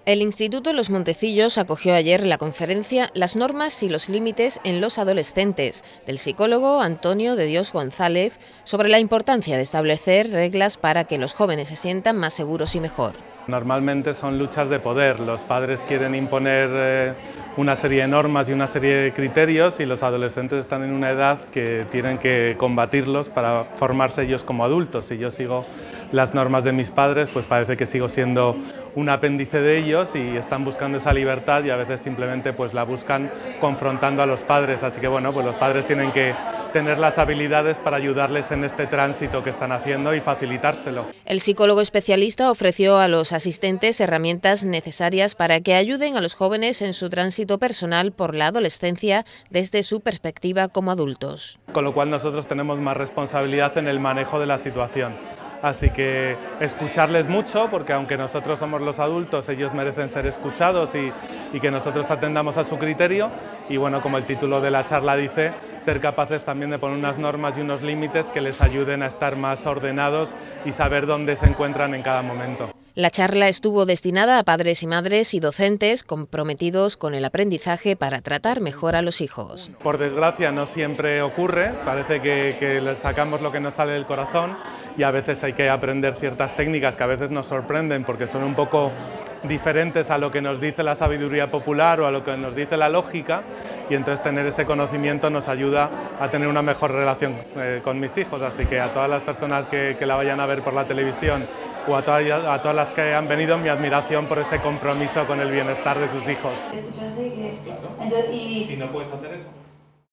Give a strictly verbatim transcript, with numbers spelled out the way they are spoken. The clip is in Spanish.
El Instituto Los Montecillos acogió ayer la conferencia Las normas y los límites en los adolescentes, del psicólogo Antonio de Dios González, sobre la importancia de establecer reglas para que los jóvenes se sientan más seguros y mejor. Normalmente son luchas de poder, los padres quieren imponer eh, una serie de normas y una serie de criterios y los adolescentes están en una edad que tienen que combatirlos para formarse ellos como adultos. Si yo sigo las normas de mis padres, pues parece que sigo siendo un apéndice de ellos y están buscando esa libertad y a veces simplemente pues la buscan confrontando a los padres, así que bueno, pues los padres tienen que tener las habilidades para ayudarles en este tránsito que están haciendo y facilitárselo. El psicólogo especialista ofreció a los asistentes herramientas necesarias para que ayuden a los jóvenes en su tránsito personal por la adolescencia desde su perspectiva como adultos. Con lo cual nosotros tenemos más responsabilidad en el manejo de la situación. Así que escucharles mucho, porque aunque nosotros somos los adultos, ellos merecen ser escuchados y, y que nosotros atendamos a su criterio. Y bueno, como el título de la charla dice, ser capaces también de poner unas normas y unos límites que les ayuden a estar más ordenados y saber dónde se encuentran en cada momento. La charla estuvo destinada a padres y madres y docentes comprometidos con el aprendizaje para tratar mejor a los hijos. Por desgracia no siempre ocurre, parece que, que les sacamos lo que nos sale del corazón y a veces hay que aprender ciertas técnicas que a veces nos sorprenden porque son un poco diferentes a lo que nos dice la sabiduría popular o a lo que nos dice la lógica, y entonces tener este conocimiento nos ayuda a tener una mejor relación eh, con mis hijos, así que a todas las personas que, que la vayan a ver por la televisión o a todas, a todas las que han venido, mi admiración por ese compromiso con el bienestar de sus hijos. Claro. ¿Y no puedes hacer eso?